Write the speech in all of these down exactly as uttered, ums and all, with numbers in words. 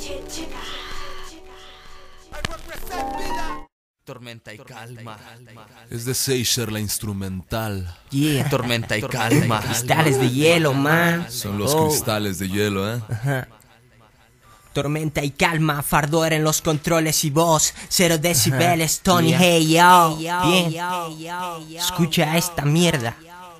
Tormenta y calma. Es de Seisher la instrumental. Yeah. Tormenta y calma. Cristales de hielo, man. Son los Oh. cristales de hielo, ¿eh? Ajá. Tormenta y calma, Fardor en los controles y voz, cero decibeles, Tony, Yeah. hey yo. Bien, escucha esta mierda.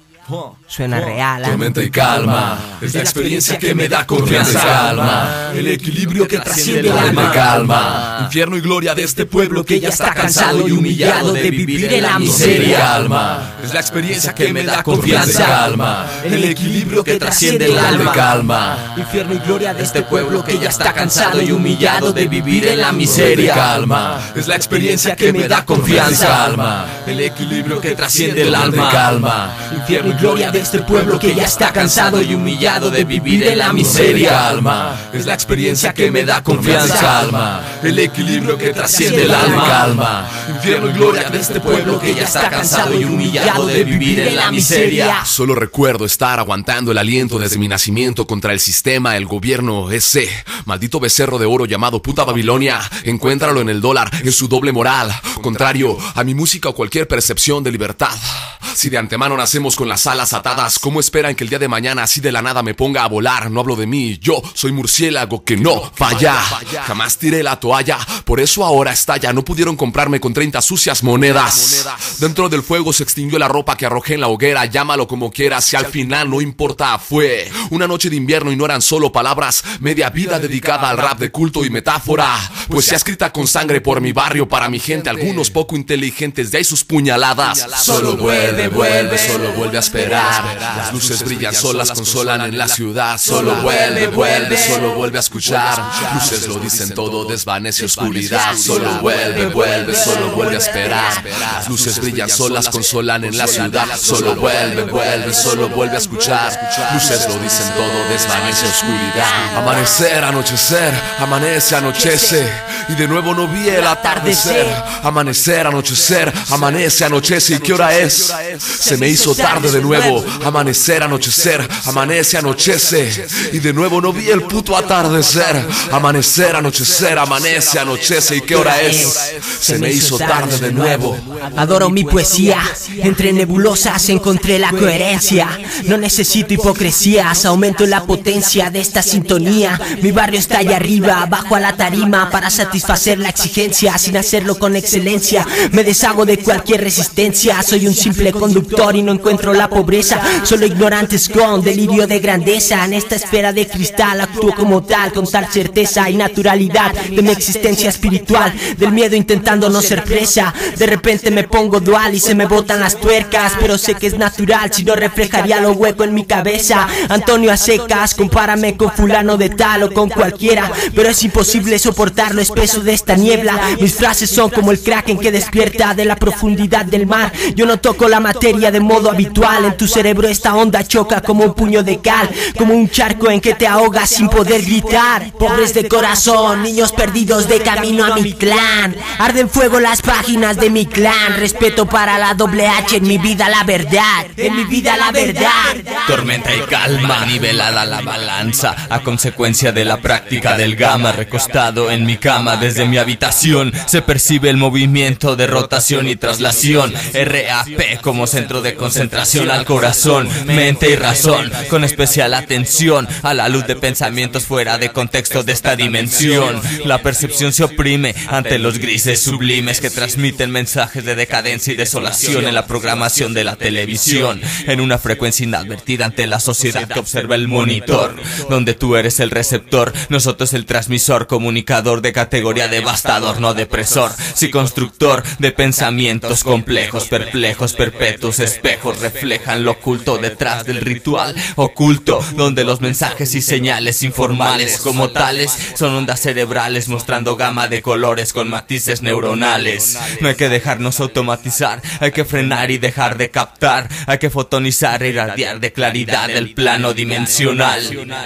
Suena real, ¿eh? Tormenta y calma, es la experiencia que me da confianza y calma. El equilibrio que trasciende el alma y calma. Infierno y gloria de este pueblo que ya está cansado y humillado de vivir en la miseria. Calma, es la experiencia que me da confianza y calma. El equilibrio que trasciende el alma y calma. Infierno y gloria de Este pueblo que ya está cansado y humillado de vivir en la miseria. Calma, es la experiencia que me da confianza y calma. El equilibrio que trasciende el alma y calma. Infierno y gloria de este pueblo que ya está cansado y humillado de vivir en la miseria. Calma, es la experiencia que me da confianza y calma. El equilibrio que trasciende el alma y calma. Infierno y gloria de este pueblo que ya está cansado y humillado de vivir en la miseria. Solo recuerdo estar aguantando el aliento desde mi nacimiento contra el sistema, el gobierno, ese maldito becerro de oro llamado puta Babilonia. Encuéntralo en el dólar, en su doble moral, contrario a mi música o cualquier percepción de libertad. Si de antemano nacemos con las alas atadas, ¿cómo esperan que el día de mañana así de la nada me ponga a volar? No hablo de mí, yo soy murciélago que no falla. Jamás tiré la toalla, por eso ahora estalla. No pudieron comprarme con treinta sucias monedas. Dentro del fuego se extinguió la ropa que arrojé en la hoguera. Llámalo como quieras, si al final no importa. Fue una noche de invierno y no eran solo palabras. Media vida dedicada al rap de culto y metáfora. Poesía escrita con sangre por mi barrio, para mi gente. Algunos poco inteligentes, de ahí sus puñaladas. Solo vuelve, vuelve, solo vuelve a esperar. Las luces brillan solas, consolan en la ciudad. Solo vuelve, vuelve, solo vuelve a escuchar. Luces lo dicen todo, desvanece oscuridad. Solo vuelve, vuelve, solo vuelve a esperar. Las luces brillan solas, consolan en la ciudad. Solo vuelve, vuelve, solo vuelve a escuchar. Luces lo dicen todo, desvanece oscuridad. Amanecer, anochecer, amanece, anochece. Y de nuevo no vi el atardecer. Amanecer, anochecer, amanece, anochece. ¿Y qué hora es? Se me hizo tarde de nuevo. Amanecer, anochecer, amanece, anochece. Y de nuevo no vi el puto atardecer. Amanecer, anochecer, amanece, anochece. ¿Y qué hora es? Se me hizo tarde de nuevo. Adoro mi poesía, entre nebulosas encontré la coherencia. No necesito hipocresías, aumento la potencia de esta sintonía. Mi barrio está allá arriba, bajo a la tarima para satisfacer la exigencia, sin hacerlo con excelencia. Me deshago de cualquier resistencia, soy un simple conductor y no encuentro la pobreza. Solo ignorantes con delirio de grandeza. En esta esfera de cristal actúo como tal, con tal certeza y naturalidad de mi existencia espiritual. Del miedo intentando no ser presa, de repente me pongo dual y se me botan las tuercas. Pero sé que es natural, si no reflejaría lo hueco en mi cabeza. Antonio a secas, compárame con fulano de tal o con cualquiera, pero es imposible soportar lo espeso de esta niebla. Mis frases son como el kraken que despierta de la profundidad del mar. Yo no toco la materia de modo habitual. En tu cerebro esta onda choca como un puño de cal, como un charco en que te ahogas sin poder gritar. Pobres de corazón, niños perdidos de camino a mi clan. Arden fuego las páginas de mi clan. Respeto para la doble H, en mi vida la verdad. En mi vida la verdad. Tormenta y calma, nivelada la balanza a consecuencia de la práctica del gamma. Recostado en mi cama desde mi habitación se percibe el movimiento de rotación y traslación. R A P como centro de concentración al corazón, mente y razón, con especial atención a la luz de pensamientos fuera de contexto de esta dimensión. La percepción se oprime ante los grises sublimes que transmiten mensajes de decadencia y desolación en la programación de la televisión, en una frecuencia inadvertida ante la sociedad que observa el monitor, donde tú eres el receptor, nosotros el transmisor, comunicador de categoría devastador, no depresor, sí constructor de pensamientos complejos, perplejos, perpetuos, espejos reflejan lo oculto detrás del ritual oculto, donde los mensajes y señales informales como tales son ondas cerebrales mostrando gama de colores con matices neuronales. No hay que dejarnos automatizar, hay que frenar y dejar de captar, hay que fotonizar e irradiar de claridad el plano dimensional.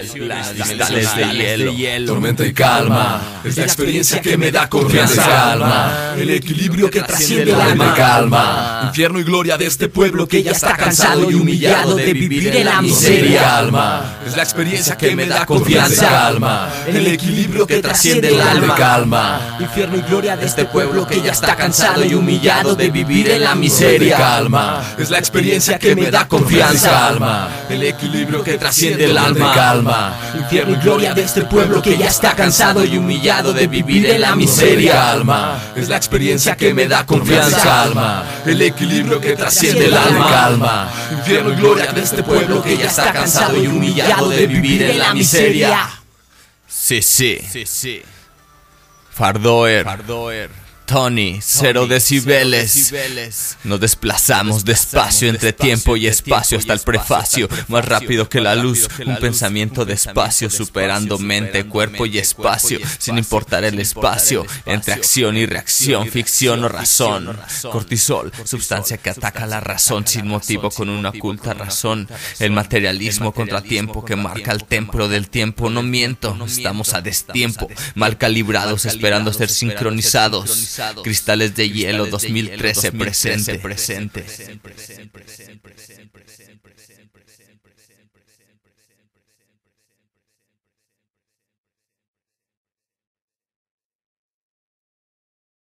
Cristales de hielo. Tormenta y calma, es la experiencia que me da confianza y calma. El equilibrio que trasciende el alma y calma. Infierno y gloria de este pueblo que ya está cansado y humillado de vivir en la miseria. Calma, es la experiencia que me da confianza y calma. el equilibrio que trasciende el alma. Calma, infierno y gloria de este pueblo que ya está cansado y humillado de vivir en la miseria. Calma, es la experiencia que me da confianza. Calma, el equilibrio que trasciende el alma. Calma, infierno y gloria de este pueblo que ya está cansado y humillado de vivir en la miseria. Calma, es la experiencia que me da confianza. Calma, el equilibrio que trasciende el alma. Calma, infierno y gloria de este pueblo que ya está cansado y humillado de vivir en la miseria. Sí, sí, sí, sí. Fardoer, Fardoer. Tony, cero decibeles. Nos desplazamos despacio entre tiempo y espacio hasta el prefacio, más rápido que la luz, un pensamiento despacio, superando mente, cuerpo y espacio, sin importar el espacio, entre acción y reacción, ficción o razón. Cortisol, sustancia que ataca la razón sin motivo con una oculta razón. El materialismo contratiempo que marca el templo del tiempo. No miento, estamos a destiempo, mal calibrados, esperando ser sincronizados. Cristales de hielo dos mil trece presente, presente, presente.